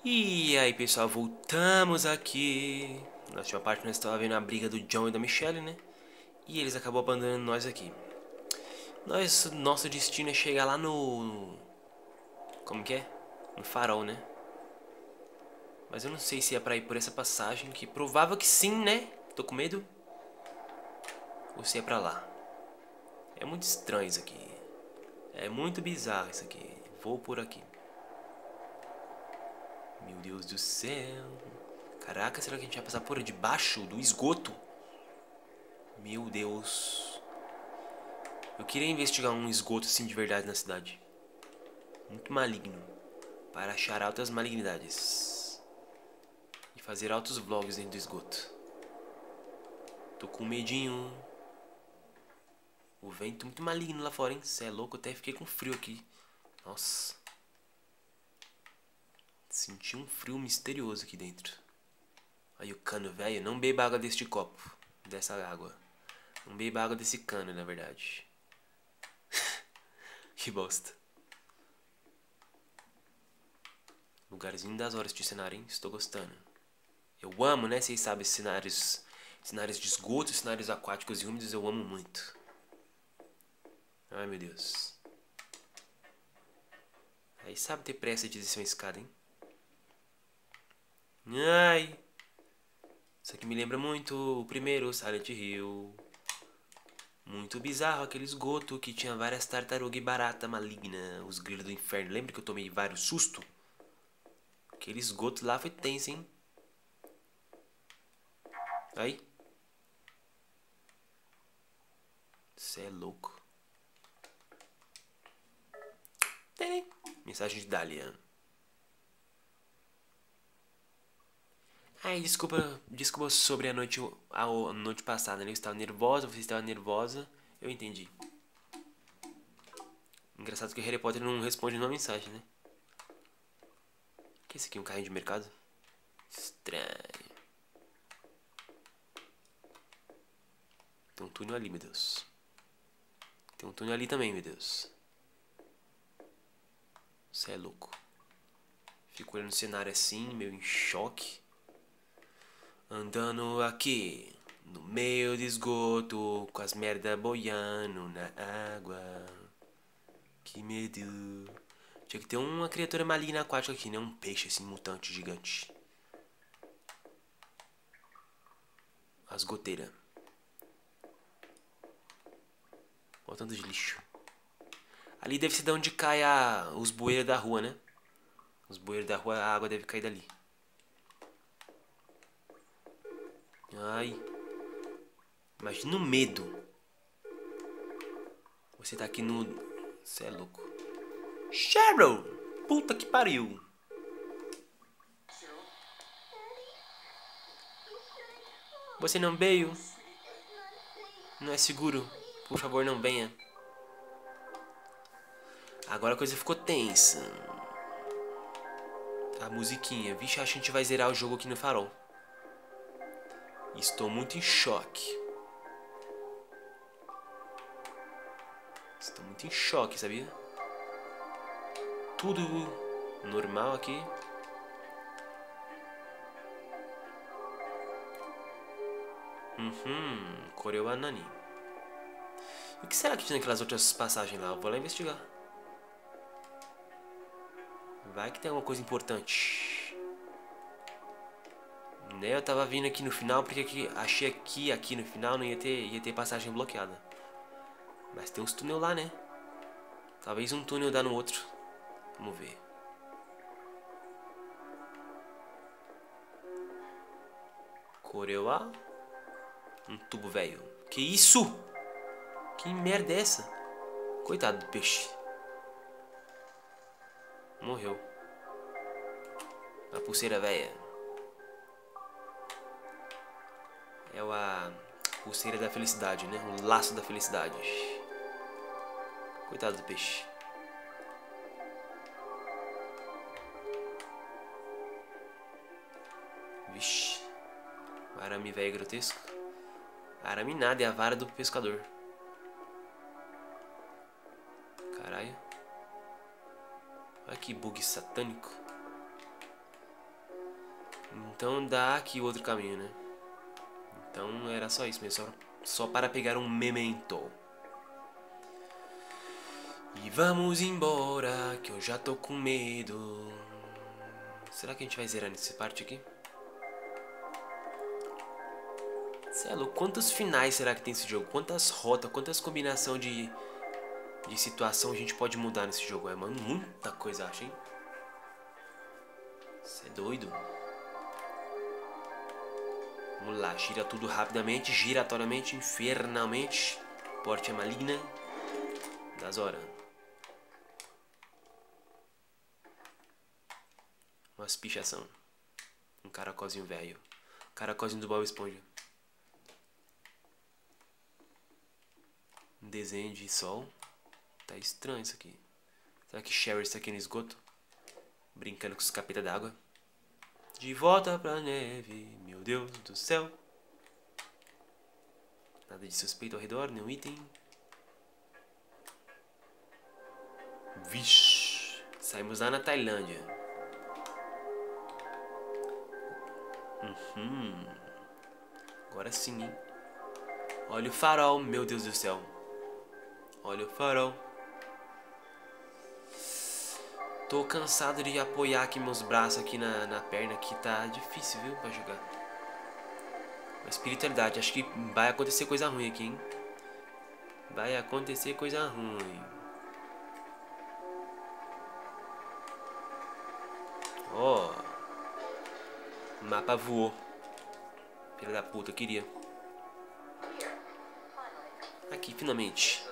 E aí, pessoal, voltamos aqui. Na última parte nós estávamos vendo a briga do John e da Michelle, né? E eles acabam abandonando nós aqui. Nosso destino é chegar lá no... Como que é? No farol, né? Mas eu não sei se é pra ir por essa passagem, que provável que sim, né? Tô com medo. Ou se é pra lá. É muito estranho isso aqui. É muito bizarro isso aqui. Vou por aqui. Meu Deus do céu. Caraca, será que a gente vai passar por debaixo do esgoto? Meu Deus. Eu queria investigar um esgoto assim de verdade na cidade. Muito maligno. Para achar altas malignidades. E fazer altos vlogs dentro do esgoto. Tô com medinho. O vento muito maligno lá fora, hein? Cê é louco, eu até fiquei com frio aqui. Nossa. Senti um frio misterioso aqui dentro. Aí o cano, velho. Não beba água deste copo. Dessa água. Não beba água desse cano, na verdade. Que bosta. Lugarzinho das horas de cenário, hein? Estou gostando. Eu amo, né? Vocês sabem, cenários de esgoto, cenários aquáticos e úmidos, eu amo muito. Ai, meu Deus. Aí sabe ter pressa de descer uma escada, hein? Ai. Isso aqui me lembra muito o primeiro Silent Hill. Muito bizarro aquele esgoto que tinha várias tartarugas e barata maligna, os grilos do inferno. Lembra que eu tomei vários sustos? Aquele esgoto lá foi tenso, hein? Aí. Cê é louco. Tem. Mensagem de Dalian. Ai, desculpa sobre a noite passada, né? Eu estava nervosa, você estava nervosa. Eu entendi. Engraçado que o Harry Potter não responde nenhuma mensagem, né? O que é esse aqui? Um carrinho de mercado? Estranho. Tem um túnel ali, meu Deus. Tem um túnel ali também, meu Deus. Você é louco. Fico olhando o cenário assim, meio em choque. Andando aqui, no meio do esgoto, com as merda boiando na água. Que medo. Tinha que ter uma criatura maligna aquática aqui, né? Um peixe assim, mutante, gigante. As goteiras. Olha o tanto de lixo. Ali deve ser de onde cai os bueiros da rua, né? Os bueiros da rua, a água deve cair dali. Ai. Imagina o medo. Você tá aqui no... Você é louco. Cheryl! Puta que pariu. Você não veio? Não é seguro? Por favor, não venha. Agora a coisa ficou tensa. A musiquinha. Vixe, acho que a gente vai zerar o jogo aqui no farol. Estou muito em choque. Estou muito em choque, sabia? Tudo normal aqui. Koreo Anani. O que será que tinha naquelas outras passagens lá? Eu vou lá investigar. Vai que tem alguma coisa importante. Né, eu tava vindo aqui no final porque achei aqui no final não ia ter passagem bloqueada. Mas tem uns túnel lá, né? Talvez um túnel dá no outro. Vamos ver. Coreua. Um tubo velho. Que isso? Que merda é essa? Coitado do peixe. Morreu. A pulseira velha. É a pulseira da felicidade, né? O laço da felicidade. Coitado do peixe. Vixe. Arame velho grotesco. Arame nada, é a vara do pescador. Caralho. Olha que bug satânico. Então dá aqui outro caminho, né? Então era só isso mesmo, só para pegar um memento. E vamos embora, que eu já tô com medo. Será que a gente vai zerar nessa parte aqui? Celo, quantos finais será que tem esse jogo? Quantas rotas, quantas combinações de situação a gente pode mudar nesse jogo? É, mano, muita coisa, acho, hein? Você é doido. Vamos lá, gira tudo rapidamente, giratoriamente, infernalmente. Porte é maligna. Das horas. Umas pichação. Um caracolzinho velho. Caracolzinho do Bob Esponja. Um desenho de sol. Tá estranho isso aqui. Será que Sherry está aqui no esgoto? Brincando com os capeta d'água. De volta pra neve, meu Deus do céu. Nada de suspeito ao redor, nenhum item. Vixe. Saímos lá na Tailândia. Agora sim, hein? Olha o farol, meu Deus do céu. Olha o farol. Tô cansado de apoiar aqui meus braços aqui na perna, que tá difícil, viu, pra jogar. A espiritualidade, acho que vai acontecer coisa ruim aqui, hein. Vai acontecer coisa ruim. Ó. O mapa voou. Filha da puta, queria. Aqui, finalmente.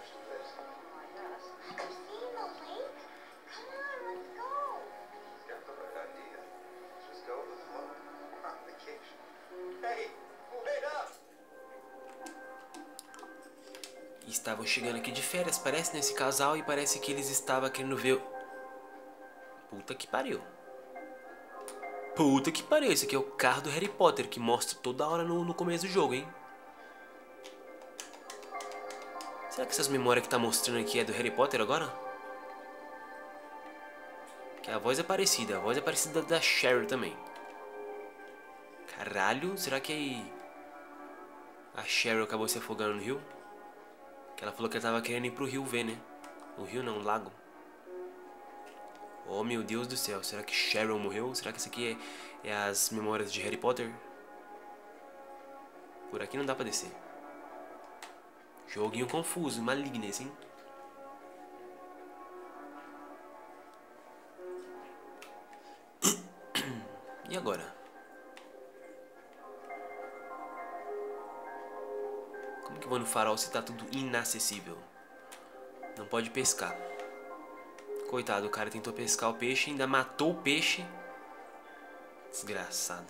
Estavam chegando aqui de férias, parece, nesse casal, e parece que eles estavam querendo ver... Puta que pariu. Puta que pariu, esse aqui é o carro do Harry Potter, que mostra toda hora no começo do jogo, hein. Será que essas memórias que tá mostrando aqui é do Harry Potter agora? Que a voz é parecida da Cheryl também. Caralho, será que a Cheryl acabou se afogando no rio? Que ela falou que ela tava querendo ir pro rio ver, né? O rio não, o lago. Oh, meu Deus do céu, será que Cheryl morreu? Será que isso aqui é as memórias de Harry Potter? Por aqui não dá pra descer. Joguinho confuso, maligno esse, hein? E agora? Como que eu vou no farol se tá tudo inacessível? Não pode pescar. Coitado, o cara tentou pescar o peixe, ainda matou o peixe. Desgraçado.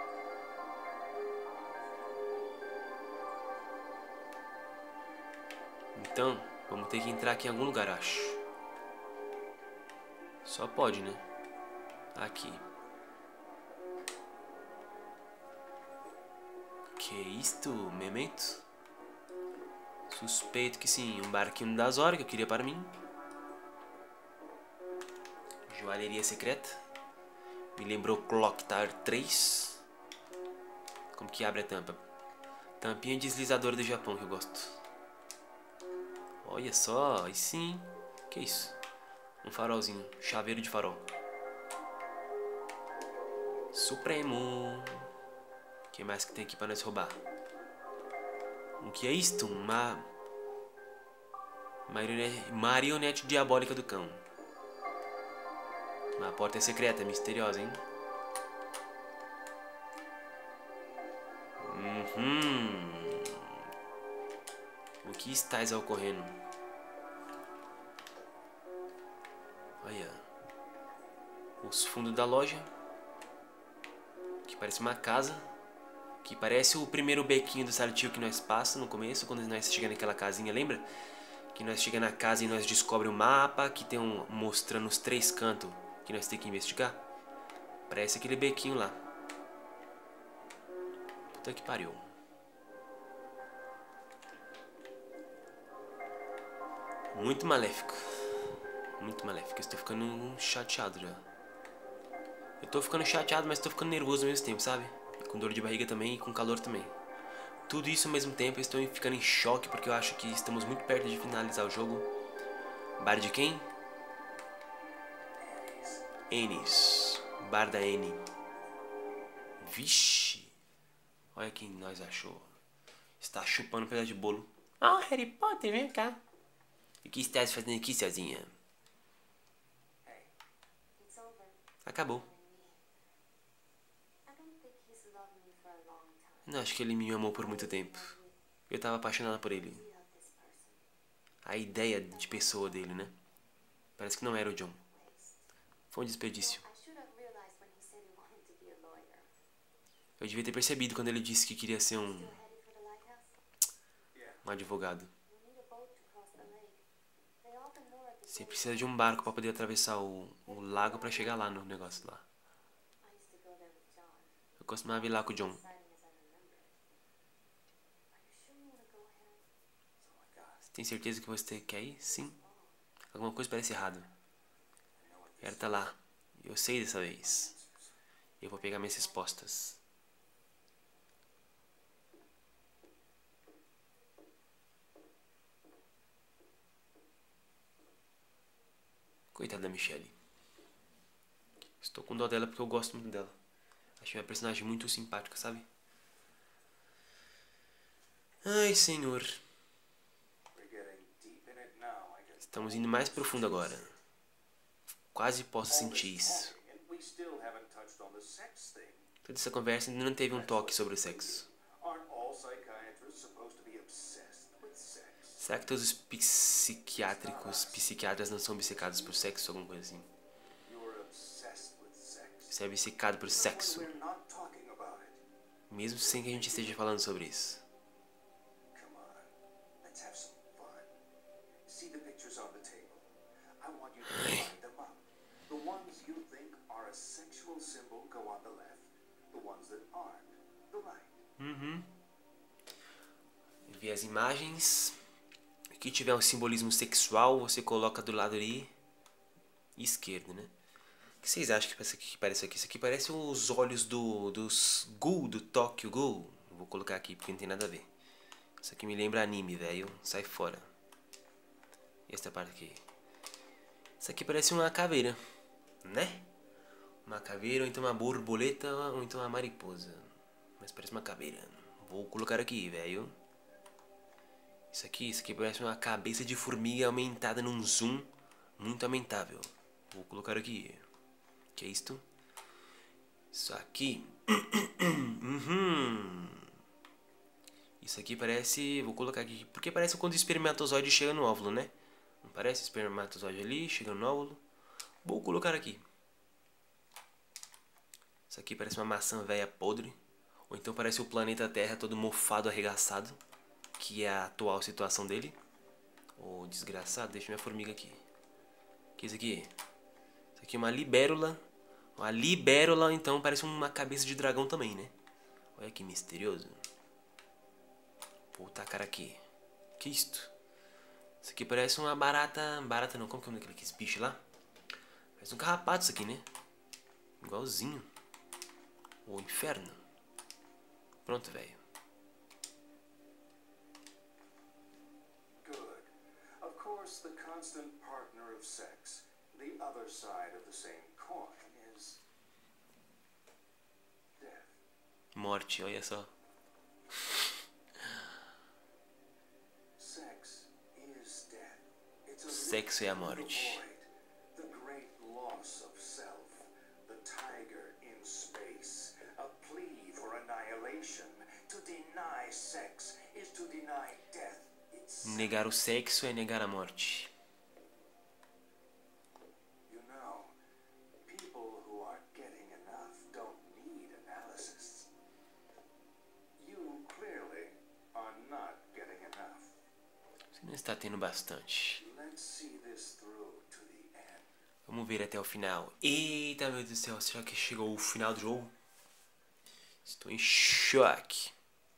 Então, vamos ter que entrar aqui em algum lugar, acho. Só pode, né? Aqui. Que isto, memento? Suspeito que sim, um barquinho das horas que eu queria para mim. Joalheria secreta. Me lembrou Clock Tower 3. Como que abre a tampa? Tampinha deslizadora do Japão que eu gosto. Olha só, aí sim. Que isso? Um farolzinho, chaveiro de farol. Supremo. O que mais que tem aqui para nós roubar? O que é isto? Uma marionete diabólica do cão. Uma porta secreta, misteriosa, hein? O que estás ocorrendo? Olha. Os fundos da loja. Que parece uma casa. Que parece o primeiro bequinho do Silent Hill que nós passamos no começo, quando nós chegamos naquela casinha, lembra? Que nós chegamos na casa e nós descobrimos o mapa, que tem mostrando os 3 cantos que nós temos que investigar. Parece aquele bequinho lá. Puta que pariu. Muito maléfico. Muito maléfico. Estou ficando chateado já. Eu tô ficando chateado, mas tô ficando nervoso ao mesmo tempo, sabe? Com dor de barriga também e com calor também. Tudo isso ao mesmo tempo, eu estou ficando em choque porque eu acho que estamos muito perto de finalizar o jogo. Bar de quem? Ennis. Bar da N. Vixe. Olha quem nós achou. Está chupando um pedaço de bolo. Ah, Harry Potter, vem cá. O que estás fazendo aqui sozinha? Acabou. Não acho que ele me amou por muito tempo. Eu tava apaixonada por ele. A ideia de pessoa dele, né? Parece que não era o John. Foi um desperdício. Eu devia ter percebido quando ele disse que queria ser um advogado. Você precisa de um barco para poder atravessar o lago para chegar lá no negócio lá. Eu costumava ir lá com o John. Você tem certeza que você quer ir? Sim. Alguma coisa parece errado. Ela tá lá. Eu sei dessa vez. Eu vou pegar minhas respostas. Coitada da Michelle. Estou com dó dela porque eu gosto muito dela. Achei uma personagem muito simpática, sabe? Ai, senhor. Estamos indo mais profundo agora. Quase posso sentir isso. Toda essa conversa ainda não teve um toque sobre o sexo. Será que todos os psiquiatras não são obcecados por sexo ou alguma coisa assim? Você é obcecado por sexo. Mesmo sem que a gente esteja falando sobre isso. Ai. Ver as imagens. O que tiver um simbolismo sexual, você coloca do lado ali esquerdo, né? O que vocês acham que parece aqui? Isso aqui parece os olhos dos Ghoul, do Tokyo Ghoul. Vou colocar aqui porque não tem nada a ver. Isso aqui me lembra anime, velho. Sai fora. E esta parte aqui. Isso aqui parece uma caveira, né? Uma caveira, ou então uma borboleta, ou então uma mariposa. Mas parece uma caveira. Vou colocar aqui, velho. Isso aqui parece uma cabeça de formiga aumentada num zoom muito aumentável. Vou colocar aqui. Que é isto? Isso aqui. Isso aqui parece... Vou colocar aqui. Porque parece quando o espermatozoide chega no óvulo, né? Não parece o espermatozoide ali, chegando no óvulo? Vou colocar aqui. Isso aqui parece uma maçã velha podre. Ou então parece o planeta Terra todo mofado, arregaçado. Que é a atual situação dele. Ô, desgraçado, deixa minha formiga aqui. O que é isso aqui? Isso aqui é uma libélula. Uma libélula, então, parece uma cabeça de dragão também, né? Olha que misterioso. Vou tacar aqui. Que isto? Isso aqui parece uma barata... Barata não, como que é o nome daquele bicho lá? Parece um carrapato isso aqui, né? Igualzinho. O inferno. Pronto, velho. The constant partner of sex, the other side of the same coin, is death. Morte, olha só. Sex is death. It's a Sexo é a morte. the great loss of self, the tiger in space, a plea for annihilation. To deny sex is to deny death. Negar o sexo é negar a morte. You know, people who are getting enough don't need analysis. You clearly are not getting enough. Você não está tendo bastante. Let's see this through to the end. Vamos ver até o final. Eita, meu Deus do céu, será que chegou o final do jogo? Estou em choque.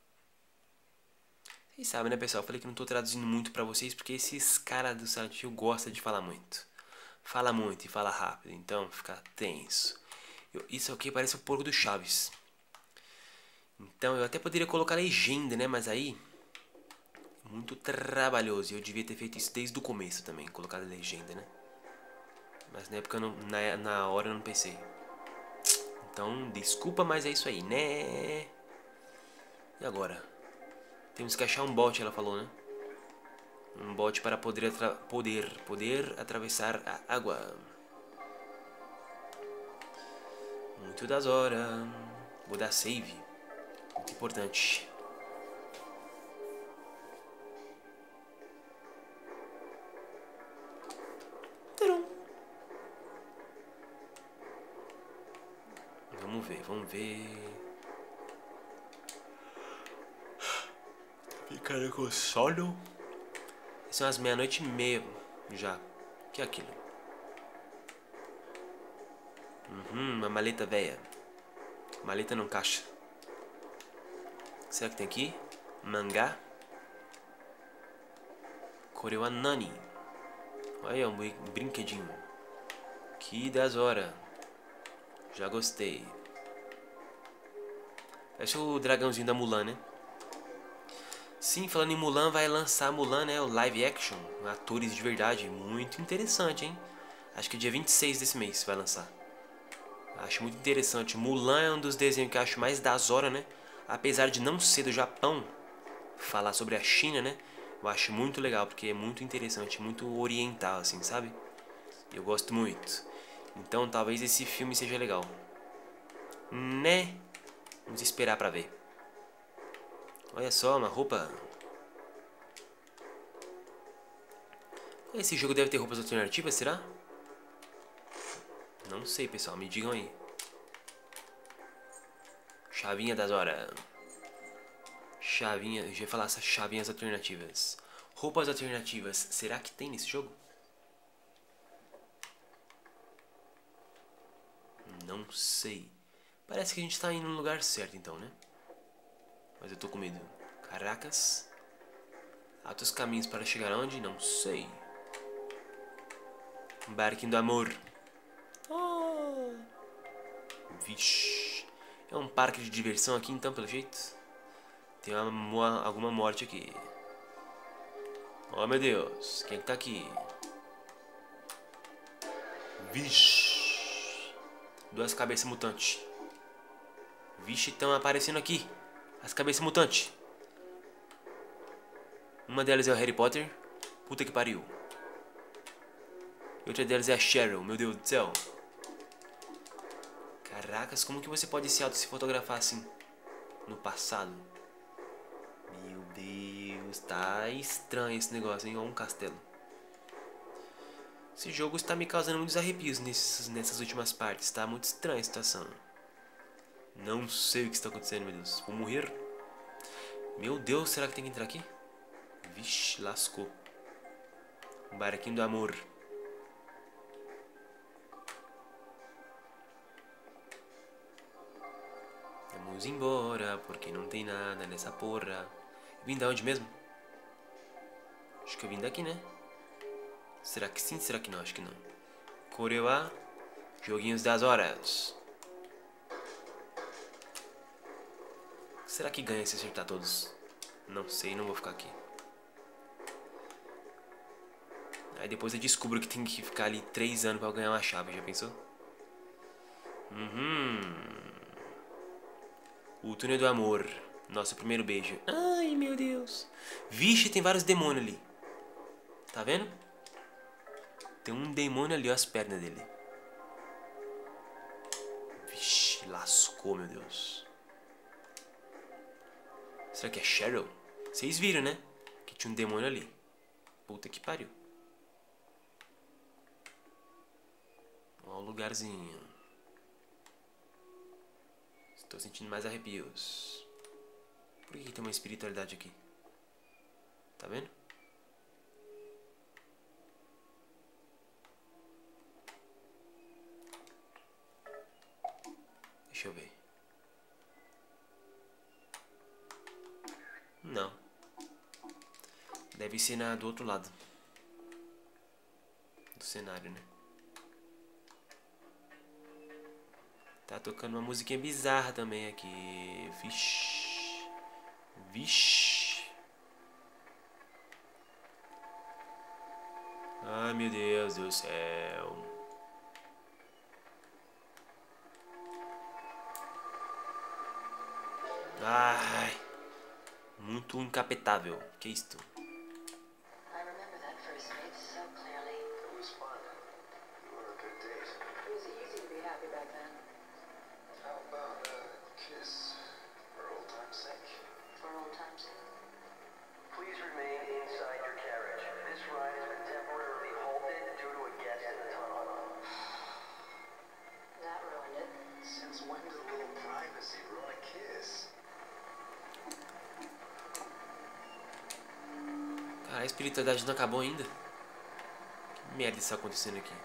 Vocês sabem, né, pessoal? Eu falei que não tô traduzindo muito pra vocês porque esses caras do Silent Hill gostam de falar muito. Fala muito e fala rápido, então fica tenso. Isso aqui parece o porco do Chaves. Então eu até poderia colocar legenda, né? Mas aí... muito trabalhoso. E eu devia ter feito isso desde o começo também. Colocar legenda, né? Mas na época, na hora eu não pensei. Então, desculpa, mas é isso aí, né? E agora? Temos que achar um bot, ela falou, né? Um bot para poder atravessar a água. Muito das horas. Vou dar save. Muito importante. Tcharam. Vamos ver, vamos ver. Ficando com sono. São as 00:30 já. Que é aquilo? Uma maleta velha. Maleta não caixa. Será que tem aqui? Mangá. Koreu Nani. Olha, um brinquedinho. Que das horas. Já gostei. Parece o dragãozinho da Mulan, né? Sim, falando em Mulan, vai lançar Mulan, né? O live action. Atores de verdade. Muito interessante, hein? Acho que dia 26 desse mês vai lançar. Acho muito interessante. Mulan é um dos desenhos que eu acho mais das horas, né? Apesar de não ser do Japão, falar sobre a China, né? Eu acho muito legal, porque é muito interessante, muito oriental, assim, sabe? Eu gosto muito. Então talvez esse filme seja legal. Né? Vamos esperar pra ver. Olha só, uma roupa. Esse jogo deve ter roupas alternativas, será? Não sei, pessoal, me digam aí. Chavinha das horas. Chavinha, eu ia falar essas chavinhas alternativas. Roupas alternativas, será que tem nesse jogo? Não sei. Parece que a gente tá indo no lugar certo então, né? Mas eu tô com medo. Caracas. Altos caminhos para chegar onde? Não sei. Barquinho do amor. Oh. Vixe. É um parque de diversão aqui então, pelo jeito. Tem alguma morte aqui. Oh meu Deus. Quem é que tá aqui? Vixe. Duas cabeças mutantes. Vixe, estão aparecendo aqui. As cabeças mutantes. Uma delas é o Harry Potter. Puta que pariu. E outra delas é a Cheryl. Meu Deus do céu. Caracas, como que você pode se fotografar assim? No passado. Meu Deus. Tá estranho esse negócio, hein? Ou um castelo. Esse jogo está me causando muitos arrepios nessas últimas partes. Tá muito estranha a situação. Não sei o que está acontecendo, meu Deus. Vou morrer? Meu Deus, será que tem que entrar aqui? Vixe, lascou. Barquinho do amor. Vamos embora, porque não tem nada nessa porra. Vim da onde mesmo? Acho que eu vim daqui, né? Será que sim? Será que não? Acho que não. Coreia, joguinhos das horas. Será que ganha se acertar todos? Não sei, não vou ficar aqui. Aí depois eu descubro que tem que ficar ali 3 anos pra eu ganhar uma chave, já pensou? O túnel do amor. Nosso primeiro beijo. Ai, meu Deus. Vixe, tem vários demônios ali. Tá vendo? Tem um demônio ali, ó, as pernas dele. Vixe, lascou, meu Deus. Será que é Cheryl? Vocês viram, né? Que tinha um demônio ali. Puta que pariu. Ó o lugarzinho. Estou sentindo mais arrepios. Por que tem uma espiritualidade aqui? Tá vendo? Deixa eu ver. Não. Deve ser do outro lado do cenário, né? Tá tocando uma musiquinha bizarra também aqui. Vixe. Vixe. Ai, meu Deus do céu. Ai. Muito encapetável. Que isto? I remember that first date so clearly. It was fun. You were a good date. It was easy to be happy back then. How about a kiss for old time's sake? For old time's sake. Please remain inside your carriage. This ride has been temporarily halted due to a guest in the tunnel. That ruined it. Since when does a little privacy ruin a kiss? Cara, a espiritualidade não acabou ainda? Que merda está acontecendo aqui?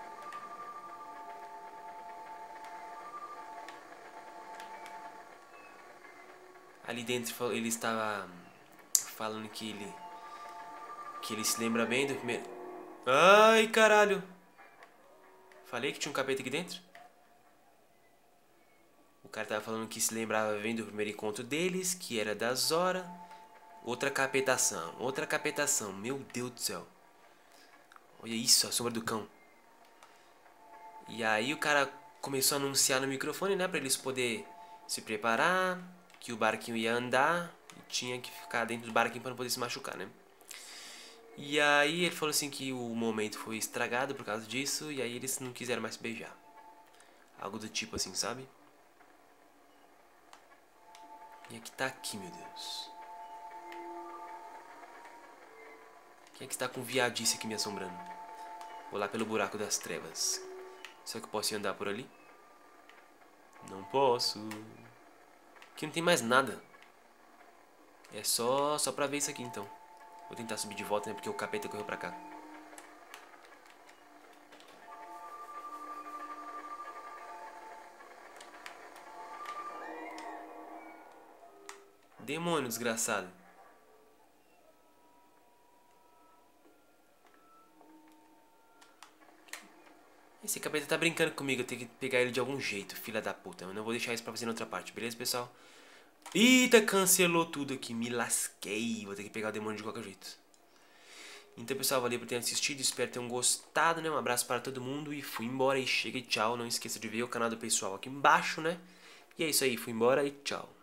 Ali dentro ele estava falando que ele se lembra bem do primeiro... Ai, caralho! Falei que tinha um capeta aqui dentro? O cara tava falando que se lembrava bem do primeiro encontro deles, que era da Zora. Outra capetação, meu Deus do céu. Olha isso, a sombra do cão. E aí o cara começou a anunciar no microfone, né, pra eles poderem se preparar, que o barquinho ia andar e tinha que ficar dentro do barquinho pra não poder se machucar, né. E aí ele falou assim que o momento foi estragado por causa disso, e aí eles não quiseram mais se beijar. Algo do tipo assim, sabe? E aqui tá aqui, meu Deus. Quem é que está com viadice aqui me assombrando? Vou lá pelo buraco das trevas. Será que eu posso ir andar por ali? Não posso. Aqui não tem mais nada. É só pra ver isso aqui então. Vou tentar subir de volta, né? Porque o capeta correu pra cá. Demônio desgraçado. Esse capeta tá brincando comigo, eu tenho que pegar ele de algum jeito, filha da puta. Eu não vou deixar isso pra fazer na outra parte, beleza, pessoal? Eita, cancelou tudo aqui, me lasquei. Vou ter que pegar o demônio de qualquer jeito. Então, pessoal, valeu por terem assistido, espero que tenham gostado, né? Um abraço para todo mundo e fui embora e chega e tchau. Não esqueça de ver o canal do pessoal aqui embaixo, né? E é isso aí, fui embora e tchau.